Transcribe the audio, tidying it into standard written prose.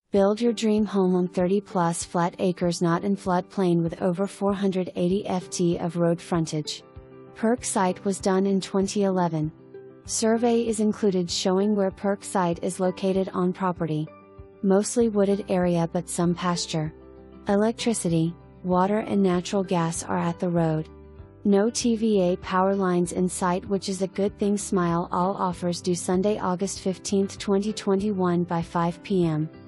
Build your dream home on 30+ flat acres not in floodplain with over 480 ft of road frontage. Perk Site was done in 2011. Survey is included showing where Perk Site is located on property. Mostly wooded area but some pasture. Electricity, water and natural gas are at the road. No TVA power lines in sight, which is a good thing. Smile. All offers due Sunday, August 15, 2021 by 5 p.m.